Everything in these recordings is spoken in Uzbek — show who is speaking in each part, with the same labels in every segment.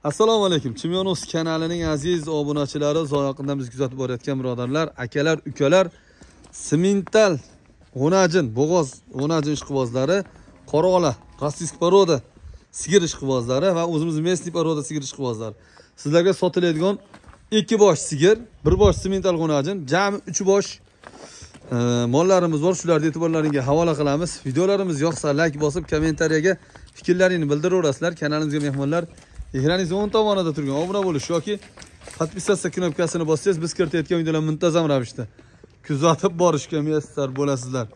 Speaker 1: Assalomu alaykum. Chimyonos kanalining aziz obunachilari, uzoqdan bizni kuzatib borayotgan birodarlar, akalar, ukalar, simental g'unajin, bo'g'oz g'unajin ishqibozlari, Qoraola, rossiyskiy poroda sigir ishqibozlari va o'zimiz местный poroda sigir ishqibozlari. Sizlarga sotiladigan 2 bosh sigir, 1 bosh simental g'unajin, jami 3 bosh mollarimiz bor. Shularni e'tiborlaringizga havola qilamiz. Videolarimiz yoqsa like bosib, kommentariyaga fikrlaringizni bildiraverasizlar. Kanalimizga mehmonlar ekraningizning o'ng tomonida turgan obuna bo'lish yoki podpisatsiya knopkasini bossangiz biz kiritayotgan videolar muntazam ravishda kuzatib borishga muyassar bo'lasizlar.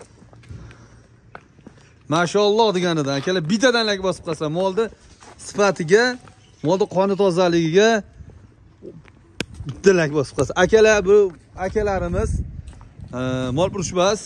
Speaker 1: Mashalloh deganidan akalar bittadan like bosib qolsa, molni sifatiga, molni qoni tozaligiga bitta like bosib qolsa. Akalar, bu akalarimiz molpurushbas.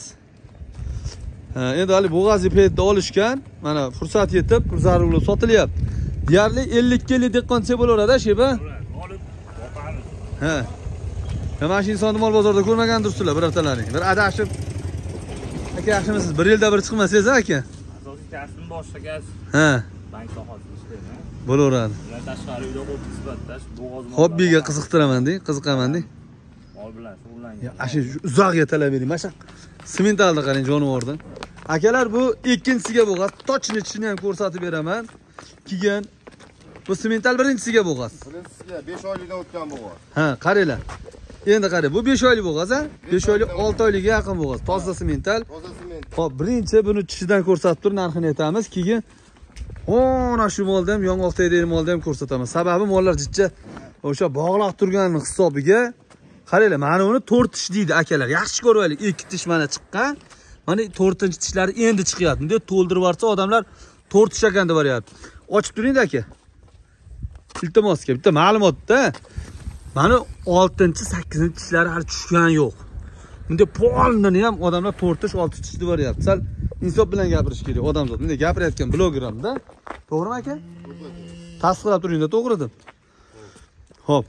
Speaker 1: Endi hali bo'g'azi paytda olishgan. Mana fursat yetib, zarurlar sotilyapti. Deyarli 50 kelli dehqoncha bo'laveradi, sheba.
Speaker 2: Olib boqamiz.
Speaker 1: Ha. Mana shu insonni mol bozorda ko'rmagandirsizlar, birortalaring. Bir adashib. Aka, yaxshimisiz? Bir yilda bir chiqmasangiz, aka?
Speaker 2: Asosiy kasbim boshqa kasb.
Speaker 1: Ha.
Speaker 2: Bank sohasida ishlayman.
Speaker 1: Bo'laveradi.
Speaker 2: Ular tashqari uyda hobbi sifatida bo'g'oz
Speaker 1: Hobbiga qiziqtiraman-deng, qiziqaman-deng.
Speaker 2: mol bilan shug'ullangan.
Speaker 1: Ashu uzoqga talab eding. Mana shu simentalni qarang, jonivordan. Akalar, bu ikkinchisiga bo'g'az. Tochni ichini ham ko'rsatib beraman. Keyin bu simental birinchisiga bo'g'az.
Speaker 3: Birinchisiga 5 oylikdan o'tgan bo'g'az.
Speaker 1: Ha, qaranglar. Endi qarang, bu 5 oylik bo'g'az, ha? 5 oylik 6 oylikga yaqin bo'g'az. Toza simental.
Speaker 3: Toza simental.
Speaker 1: Xo'p, birinchi buni tishidan ko'rsatib turib, narxini aytamiz. Keyin ona shu molda ham, yong'oq tegadigan molda ham ko'rsataman. Sababi mollar jichcha o'sha bog'lab turgan hisobiga qaranglar, mana uni 4 tish deydi akalar. Yaxshi ko'rib olaylik. 2 tish mana chiqqan. Mana 4-tishlari endi chiqyapti. Bunday to'ldirib yorsa odamlar 4 tish ekan deb boryapti. Ochib turing-da aka. Iltimosga bitta ma'lumotda mana 6-8 tishlari hali tushgan yo'q. Bunday polni ham odamlar 4 tish, 6 tish deb boryapti. Sal insof bilan gapirish kerak odamzod. Bunday gapirayotgan blogeramda. To'g'rimi aka? Tasdiqlab turing-da, to'g'ri deb. Xo'p.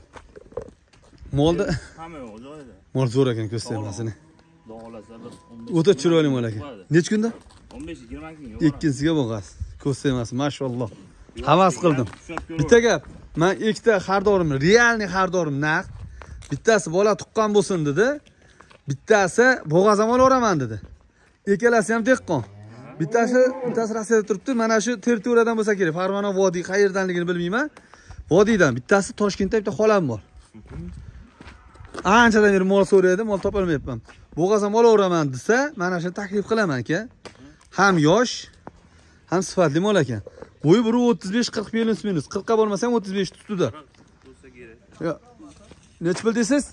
Speaker 1: Molda
Speaker 2: Hamma yo'q joyida.
Speaker 1: mol zo'r ekan, ko'rsatmasini.
Speaker 2: Dog'lasa bir 15.
Speaker 1: O'ta chiroyli mol ekan. Nech kunda?
Speaker 2: 15-20 kun yo'q.
Speaker 1: Ikkinchisiga bo'g'az. Ko'rsatmasi, mashalloh. Havas qildim. Bitta gap, men ikkita xardorim, realniy xardorim naq. Bittasi bola tuqqan bo'lsin dedi. Bittasi bo'g'az ham olaman dedi. Ikkalasi ham dehqon. Bittasi Rossiyada turibdi. Mana shu territoriyadan bo'lsa kerak. Farg'ona vodiy qayerdanligini bilmayman. Vodiydan. Bittasi Toshkentda bitta xolam bor. Anchadan beri mol so'raydi, mol topolmayapman. Bo'g'az ham olaveraman desa, mana shuni taklif qilaman aka. Ham yosh, ham sifatli mol ekan. Bo'yi 1.35-40 minus. 40 ga bo'lmasa ham 35 tutdi.
Speaker 2: Bo'lsa kerak.
Speaker 1: Yo. Nech pul deysiz?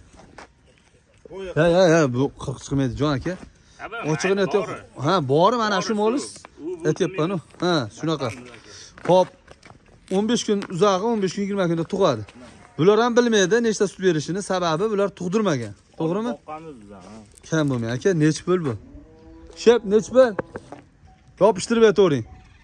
Speaker 1: Ha, bu 40 chiqmaydi jon aka. Ochig'ini aytib, ha, bori mana shu molis aytyapman. Ha, shunaqa. Xo'p, 15 kun uzog'i, 15 kun 20 kunda tug'adi. Bular ham bilmaydi nechta sut berishini, sababi bular tug'dirmagan. To'g'rimi?
Speaker 2: Boqqanmiz biz ha.
Speaker 1: Kam bo'lmay aka, nech pul bu? Shep, nech pul? Yopishtirib aytavering.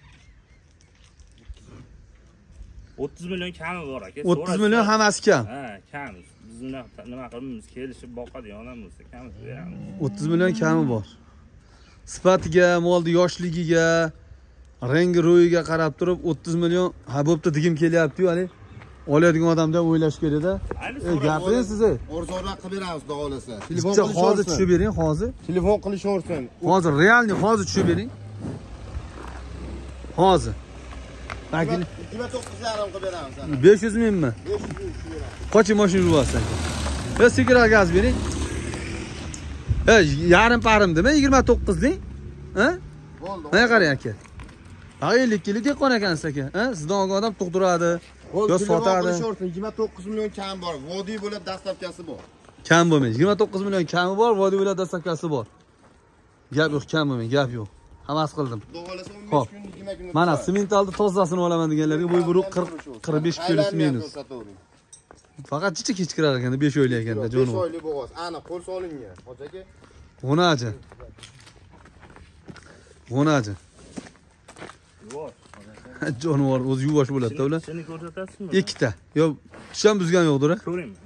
Speaker 2: 30 million kami bor aka.
Speaker 1: 30 million hammasi kam.
Speaker 2: Ha, kam. Biz nima qilamiz? Kelishib boqadigan odam bo'lsa kam beramiz.
Speaker 1: 30 million kami bor. Sifatiga, molni yoshligiga, rangi ro'yiga qarab turib 30 million ha bo'pti degim kelyapti-yu, hali oladigan odamda o'ylash kerak-da. Gapiring siz.
Speaker 3: Arzonroq qilib beramiz, xudo xolasa. Telefon
Speaker 1: Hozir
Speaker 3: qilishaversin.
Speaker 1: tushib bering, hozir.
Speaker 3: Telefon qilishaversin.
Speaker 1: Hozir realniy hozir tushib bering. Hozir. Bakil
Speaker 3: 29,5 qilib beramiz ana.
Speaker 1: 500 mingmi?
Speaker 3: 500 ming tushib beramiz.
Speaker 1: Qochi mashina yuribsan? Va sigirga gaz bering. Yarim parimdimi? 29 deng? Ha?
Speaker 3: Bo'ldi.
Speaker 1: Mana qarang aka. 50 kilo dehqon ekansiz aka. Ha? Sizdan olgan odam tug'diradi, yo sotadi.
Speaker 3: 29 million kam bor. Vodiy bo'lib dastlabkasi bor.
Speaker 1: Kam bo'lmaydi. 29 million kami bor, vodiy bo'lib dastlabkasi bor. Gap yo'q, kam bo'lmaydi, gap yo'q. Hamas qildim.
Speaker 3: Xudo xolasa 15
Speaker 1: Xo'p.
Speaker 3: kun 20 kunda.
Speaker 1: Mana simentalni tozasini olaman deganlarga bo'y 45 plus minus. Faqat chichi kechkirar ekanda 5 oylik ekanda
Speaker 3: 5
Speaker 1: jonivor.
Speaker 3: oylik bo'g'az. Ana qo'l solingan. Hoji aka.
Speaker 1: G'unaji. G'unaji.
Speaker 2: Yo'q.
Speaker 1: Jonivor o'zi yuvosh bo'ladi-da ular.
Speaker 2: Seni ko'rsatasizmi?
Speaker 1: Ikkita. Yo, tisham buzgan yo'qdir.
Speaker 2: Ko'raymi?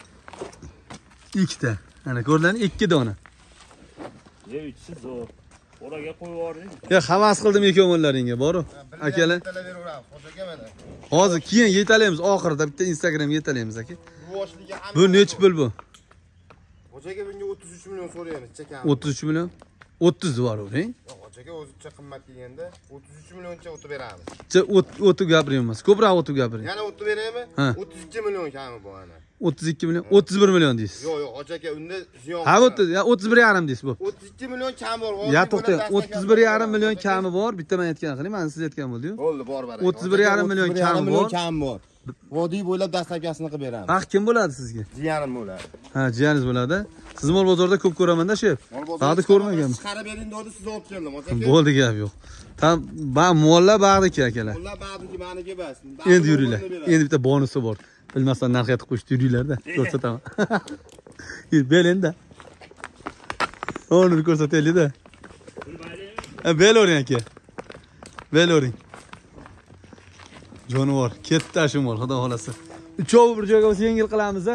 Speaker 1: Ikkita. Ana ko'rdilarmi? 2 dona.
Speaker 2: Ye, ichi zo'r. Oraga qo'yib yubordik.
Speaker 1: Ya havas qildim ikkovlaringga, boru. Akalar. Hozir keyin yetalaymiz oxirida bitta Instagramga yetalaymiz aka. Bu necha pul bu?
Speaker 3: Hocaga bunga 33 million so'raymiz, chekamiz.
Speaker 1: 33 million. 30 bor o'ring.
Speaker 3: Hocaga o'zicha qimmat deganda 33 millioncha o'tib beramiz.
Speaker 1: O'tib gapiryapmiz. Ko'proq o'tib gapiring.
Speaker 3: Yana o'tib beraymi? 32 million kami bu ana.
Speaker 1: 32 million, 31 million deysiz.
Speaker 3: Yo'q, hocaga unda ziyon.
Speaker 1: Ha, 31,5 deysiz bu.
Speaker 3: 32 million kam bor.
Speaker 1: Ya to'xtang, 31,5 million kami bor. Bitta men aytgan qiling, men siz aytgan bo'ldi-yu.
Speaker 3: Bo'ldi, bor bor.
Speaker 1: 31,5 million kam bor.
Speaker 3: Vodiy bo'ylab dastlabkasini qilib beramiz.
Speaker 1: Vaqt kim bo'ladi sizga?
Speaker 3: Jiyanim bo'ladi.
Speaker 1: Ha, jiyaningiz bo'ladi. Siz mol bozorda ko'p ko'raman-da, shef. Bag'da ko'rmaganman.
Speaker 3: Chiqarib bering dedi, siz olib keldim, hocaga.
Speaker 1: Bo'ldi, gap yo'q. Tam mollar bag'diki akalar.
Speaker 3: Mollar bag'diki, meniki emas.
Speaker 1: Endi yuringlar. Endi bitta bonusi bor. Bilmasdan narx aytib qo'yishdi yuringlar-da. Ko'rsataman. Yur, belenda. Onu ko'rsataylik-da. Beloring aka. Beloring. Jonivor, ketdi ashumol, xudo xolasa. Uchovi bir joyga bo'lsa yengil qilamiz-a?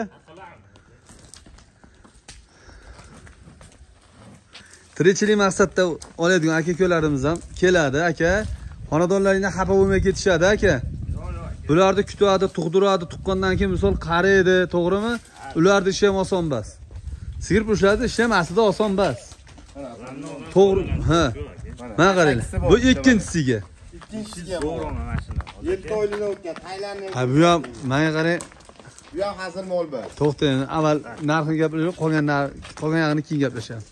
Speaker 1: Tirikchilik maqsadda oladigan aka-ukalarimiz ham keladi, aka. Xonadonlaringdan xafa bo'lmay ketishadi, aka. Bularni kutadi, tug'diradi, tuqqandan keyin misol qaraydi, to'g'rimi? Ularning ishi ham oson emas. Sigir pushlarni ishi ham aslida oson emas. To'g'ri, ha. Mana qaranglar. Bu ikkinchisiga.
Speaker 3: Ikkinchisiga
Speaker 2: Zo'rona mashina.
Speaker 3: 7 oylikdan o'tgan Tailanddan.
Speaker 1: Ha, bu ham menga qarang.
Speaker 3: Bu ham hozir mol bor.
Speaker 1: To'xtang, avval narxini gapirib, qolgan yog'ini keyin gaplashamiz.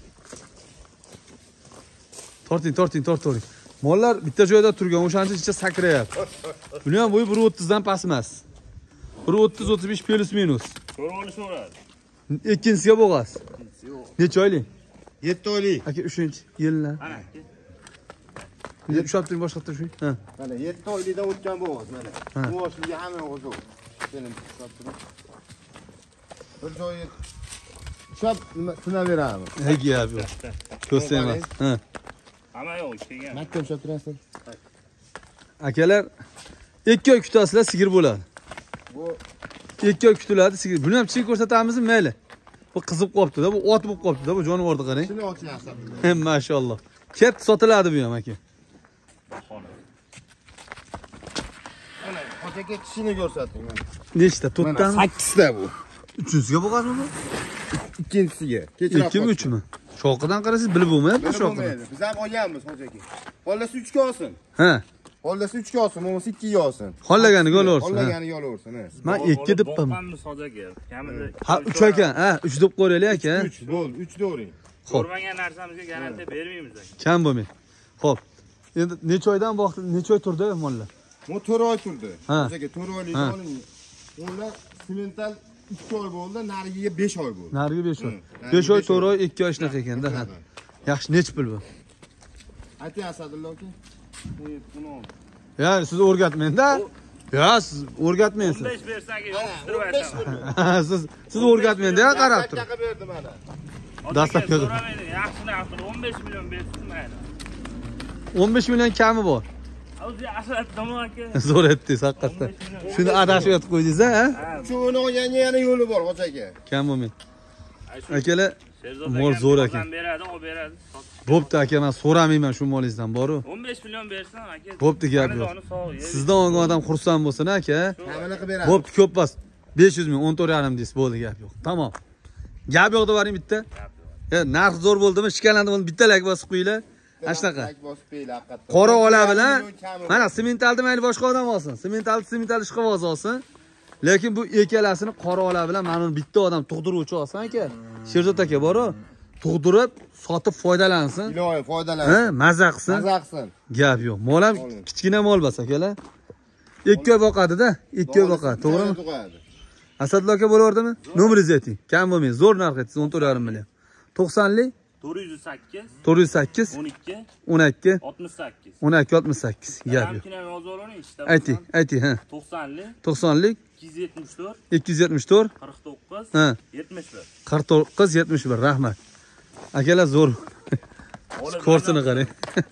Speaker 1: Torting. Mollar bitta joyda turgan, o'shancha ichida sakrayapti. Buni ham bo'yi 1.30 dan past emas. 1.30-35 plus minus.
Speaker 2: Ko'rib olishveradi.
Speaker 1: Ikkinchisiga bo'g'asiz. Necha oylik?
Speaker 3: 7 oylik.
Speaker 1: Aka 3-yillar.
Speaker 2: Ana.
Speaker 1: Ushlab turing boshqa shu. Ha.
Speaker 3: Mana 7 oylikdan o'tgan bo'g'az mana. Bu oshiga hamma o'zi. Keling, ushlab turing. Bir joyi ushlab tunaveramiz.
Speaker 1: Gap yo'q. Ko'sa emas. Ha.
Speaker 2: Hamma yo'q, kelgan.
Speaker 3: Makka ushlab turasiz.
Speaker 1: Akalar 2 oy kutasizlar, sigir bo'ladi.
Speaker 3: Bu
Speaker 1: 2 oy kutiladi, sigir. Buni ham chiqib ko'rsatamizmi, mayli? Bu qizib qolibdi-da, bu ot bo'lib qolibdi-da, bu jonivorni qarang.
Speaker 3: shuni ochyapsiz.
Speaker 1: Hem maşallah. Ket sotiladi bu ham aka.
Speaker 3: Mana hocaga tishini ko'rsating mana.
Speaker 1: Nechta? To'rttami?
Speaker 3: 8 ta bu.
Speaker 1: Uchinchisiga bo'lganmi bu?
Speaker 3: Ikkinchisiga. Kechirib.
Speaker 1: 2mi 3mi? Shoqidan qarasangiz bilib bo'lmayapti bu shoqidan.
Speaker 3: Biz ham olganmiz hocaga. Xollasi 3 ga olsin.
Speaker 1: Ha.
Speaker 3: Xollasi 3 ga olsin, bo'lmasa 2 ga olsin.
Speaker 1: Xollaganiga olaversin.
Speaker 3: Xollaganiga olaversin, ha.
Speaker 1: Men 2 debman.
Speaker 2: Boqqanmiz hojaga. Kamida.
Speaker 1: Ha, 3 ekan. Ha, 3 deb qo'yaylik aka.
Speaker 3: 3 bo'ldi, 3 do'ring.
Speaker 2: Ko'rmagan narsamizga garantiya bermaymiz aka.
Speaker 1: Kam bo'lmay. Xo'p. Endi necha oydan vaqt, necha oy turdi mollar?
Speaker 3: Bu 4 oy turdi.
Speaker 1: Ha.
Speaker 3: Hocaga 4 oylik oling. Ular simental 2 oy bo'ldi, narigiga 5 oy bo'ldi.
Speaker 1: Nariga 5 oy. 5 oy, 4 oy, 2 oy shunaqa ekanda. Ha. Yaxshi, necha pul bu?
Speaker 3: Ayting Asadulla aka. Buni ol.
Speaker 1: Ya siz o'rgatmang-da. Ya siz o'rgatmaysiz.
Speaker 2: 15 bersaga yo'qtirib aytaman.
Speaker 1: Siz o'rgatmang-da, qarab tur.
Speaker 3: Qanaqa berdi mana?
Speaker 1: Dastlabki
Speaker 2: so'ramaydi. Yaxshi narxi 15 million bersin mayli.
Speaker 1: 15 million kami bor.
Speaker 2: O'zi aslat domon aka.
Speaker 1: Zo'r aytdingiz haqiqatdan. Shuni adashib yotib qo'ydingiz, ha?
Speaker 3: Shuni olganga yana yo'li bor hocaga.
Speaker 1: Kam bo'lmay. Akalar, mol zo'r ekan.
Speaker 2: Beradi, o beradi.
Speaker 1: Bo'pti aka, men so'ramayman shu molingizdan, boru.
Speaker 2: 15 million bersan aka.
Speaker 1: Bo'pti, gap yo'q. Sizdan olgan odam xursand bo'lsin, aka.
Speaker 3: Hamma qilib beradi.
Speaker 1: Bo'pti, ko'p emas. 500 ming, 14,5 deysiz, bo'ldi, gap yo'q. Tamom. Gap yo'q deb yuboring bitta. Narx zo'r bo'ldimi? Shikalandimi? Bitta lak bosib qo'yinglar. Ana shunaqa. Qora ola bilan mana sementalni mayli boshqa odam olsin. Semental ishqivoz olsin. Lekin bu ikkalasini qora ola bilan mana uni bitta odam tug'diruvchi olsin aka. Sherzod aka bor-ku. Tug'dirib, sotib foydalansin.
Speaker 3: Iloyim foydalansin.
Speaker 1: Ha, maza qilsin.
Speaker 3: Maza qilsin.
Speaker 1: Gap yo'q. Mol ham kichkina mol bas akalar. 2 oy boqadi-da, 2 oy boqadi, to'g'rimi? Asadullo aka bo'laverdimi? Nomeringizni ayting. Kam bo'lmang. Zo'r narx aytsiz, 14,5 million. 90lik
Speaker 2: 408
Speaker 1: 408
Speaker 2: 12
Speaker 1: 12
Speaker 2: 68
Speaker 1: 12 68. Gap yo'q. Ayting, ha. 90lik
Speaker 2: 274
Speaker 1: 274
Speaker 2: 49
Speaker 1: ha
Speaker 2: 71
Speaker 1: 49 71. Rahmat. Akalar zo'r. Ko'rsini qarang.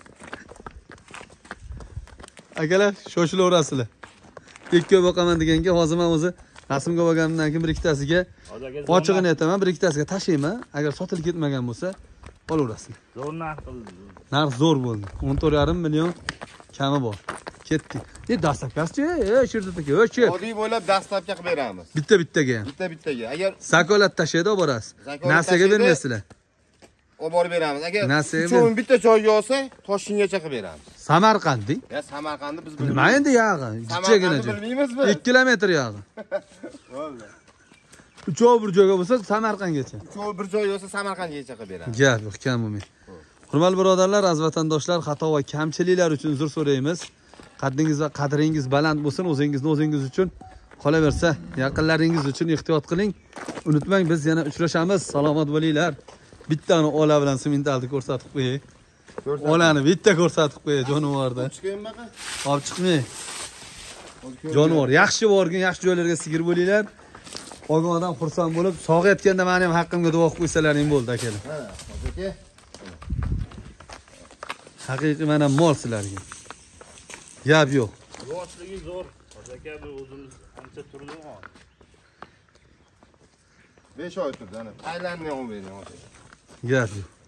Speaker 1: Akalar shoshilaverasizlar. 2 oy boqaman deganga hozir men o'zi rasmga olganimdan keyin bir ikkitasiga ochig'ini aytaman, bir ikkitasiga tashlayman. Agar sotilib ketmagan bo'lsa, olaverasizlar.
Speaker 2: Zo'r narx qildi.
Speaker 1: Narx zo'r bo'ldi. 14,5 million kami bor. Ketdik. Dastlabkasi, Sherzod aka, o'chi.
Speaker 3: Oddiy bo'ylab dastlabki qilib beramiz.
Speaker 1: Bitta-bittaga ham.
Speaker 3: Bitta-bittaga. Agar
Speaker 1: Zakolat tashlaydi olib borasiz. Nasiyaga bermaysizlar.
Speaker 3: olib borib beramiz. Agar
Speaker 1: Nasiyaga
Speaker 3: uchovini bitta joyga olsa, Toshkentgacha qilib beramiz.
Speaker 1: Samarqandding.
Speaker 3: Ya Samarqandni biz
Speaker 1: Nima endi yog'i? Jichchagina joy.
Speaker 3: Bilmaymiz biz.
Speaker 1: 2 kilometr yog'i.
Speaker 3: Bo'ldi.
Speaker 1: Uchov bir joyga bo'lsa Samarqandgacha.
Speaker 3: Uchovi bir joyga olsa Samarqandgacha qilib beramiz.
Speaker 1: Gap yo'q, kam bo'lmaydi. Hurmatli birodarlar, aziz vatandoshlar, xato va kamchiliklar uchun uzr so'raymiz. Qaddingiz va qadringiz baland bo'lsin, o'zingiz uchun, qolaversa, yaqinlaringiz uchun ehtiyot qiling. Unutmang, biz yana uchrashamiz. Salomat bo'linglar. Bittani ola bilan sementalni ko'rsatib qo'yay. Olani bitta ko'rsatib qo'yay jonivorda.
Speaker 3: Chiqaymi baqa?
Speaker 1: Olib chiqmay. Jonivor yaxshi borgin, yaxshi joylarga sigir bo'linglar. Olgan odam xursand bo'lib, sog'ayotganda meni ham haqqimga duo qilib qo'ysalaring bo'ldi akalar.
Speaker 3: Ha, aka.
Speaker 1: Haqiqiy mana mol sizlarga. Gap yo'q.
Speaker 2: Yoshligi zo'r. Aka bir o'zimiz ancha turdi hozir.
Speaker 3: 5 oy turdi ana. Taylandni olib bering aka.
Speaker 1: Gap yo'q.